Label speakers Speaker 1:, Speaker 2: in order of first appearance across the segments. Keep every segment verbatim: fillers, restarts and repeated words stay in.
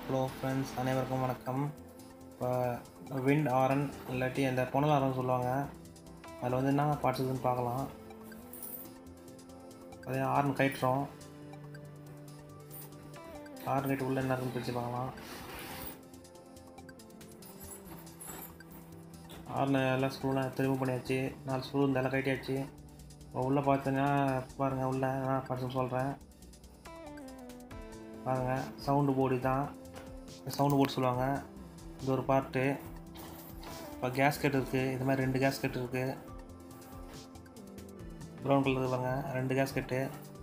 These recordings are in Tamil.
Speaker 1: ஹலோ ஃப்ரெண்ட்ஸ், அனைவருக்கும் வணக்கம். இப்போ விண்ட் ஆரன் இல்லாட்டி அந்த புனல் ஆரன் சொல்லுவாங்க. அதில் வந்து என்ன பார்ட்ஸ் இருக்குதுன்னு பார்க்கலாம். அதே ஆரன் கயிட்டுறோம். ஆரன் கயிட்டு உள்ளே என்ன இருக்குன்னு பிரித்து பார்க்கலாம். ஆரன் எல்லாம் ஸ்க்ரூலாம் ரிமூவ் பண்ணியாச்சு. நாலு ஸ்க்ரூ இந்த எல்லாம் கட்டியாச்சு. இப்போ உள்ளே பார்த்தீங்கன்னா பாருங்கள், உள்ளே என்ன பார்ட்ஸ்ன்னு சொல்கிறேன் பாருங்கள். சவுண்டு போர்டு தான், சவுண்டு போர்டு சொல்லுவாங்க. இது ஒரு பார்ட்டு. இப்போ கேஸ்கெட் இருக்குது. இது மாதிரி ரெண்டு கேஸ்கெட் இருக்குது. ப்ரௌன் கலர் இருப்பாங்க, ரெண்டு கேஸ்கெட்டு.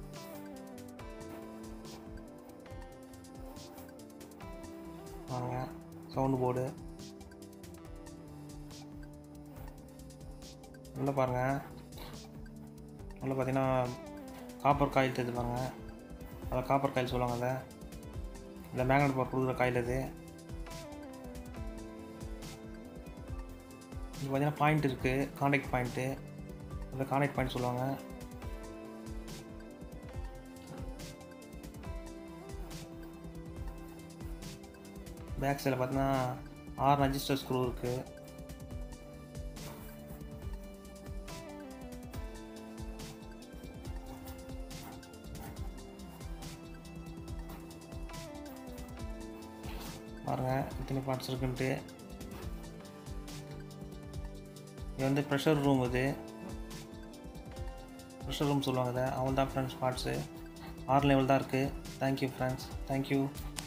Speaker 1: வாங்க, சவுண்டு போர்டு உள்ள பாருங்கள். உள்ள பார்த்தீங்கன்னா காப்பர் காயில் தெரிஞ்சுப்பாங்க. அதை காப்பர் காயில் சொல்லுவாங்க. அதை இந்த மேக்னெட் பவர் கொடுக்குற காயில் இது. இது பார்த்தீங்கன்னா பாயிண்ட் இருக்குது, கான்டாக்ட் பாயிண்ட்டு. அந்த கான்டாக்ட் பாயிண்ட் சொல்லுவாங்க. பேக் சைடில் பார்த்தீங்கன்னா ஆறு ரெஜிஸ்டர் ஸ்க்ரூ இருக்குது. பாருங்கள் இத்தனை பார்ட்ஸ் இருக்குன்ட்டு. இது வந்து ப்ரெஷர் ரூம். இது ப்ரெஷர் ரூம் சொல்லுவாங்க. இதை அவள் தான் ஃப்ரெண்ட்ஸ் பார்ட்ஸு. ஆறு லெவல் தான் இருக்குது. Thank you friends, thank you.